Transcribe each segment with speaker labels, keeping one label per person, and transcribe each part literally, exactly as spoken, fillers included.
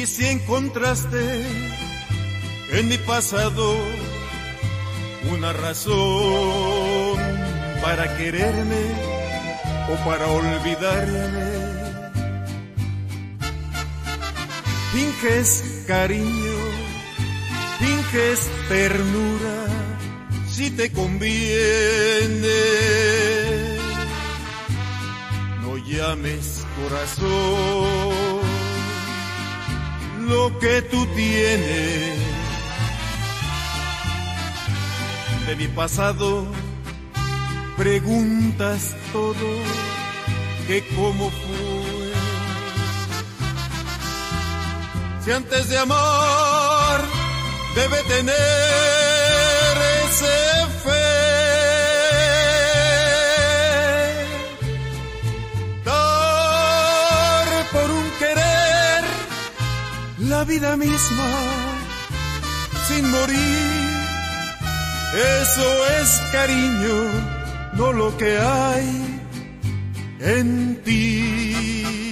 Speaker 1: Y si encontraste en mi pasado una razón para quererme o para olvidarme, finges cariño, finges ternura, si te conviene. No llames corazón lo que tú tienes. De mi pasado preguntas todo, que cómo fue. Si antes de amar debe tener ese fe, dar por un querer la vida misma sin morir. Eso es cariño, no lo que hay en ti.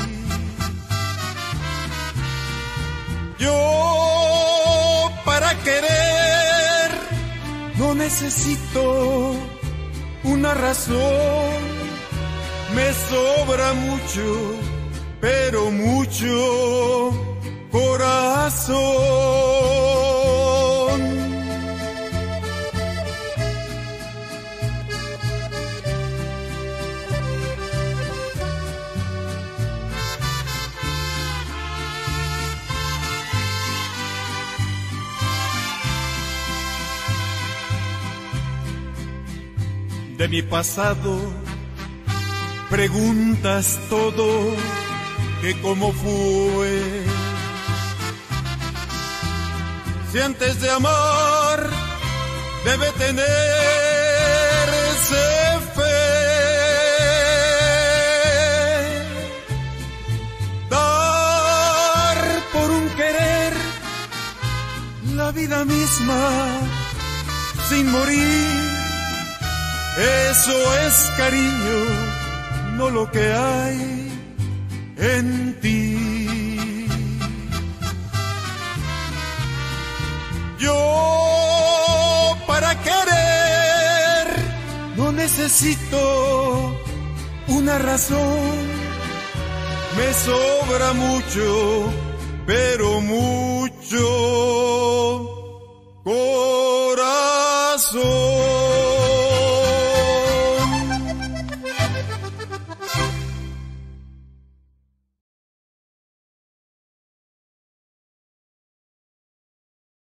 Speaker 1: Yo para querer no necesito una razón, me sobra mucho, pero mucho corazón. De mi pasado preguntas todo, que cómo fue. Si antes de amar debe tener ese fe, dar por un querer la vida misma sin morir. Eso es cariño, no lo que hay en ti. Yo para querer no necesito una razón, me sobra mucho, pero mucho corazón.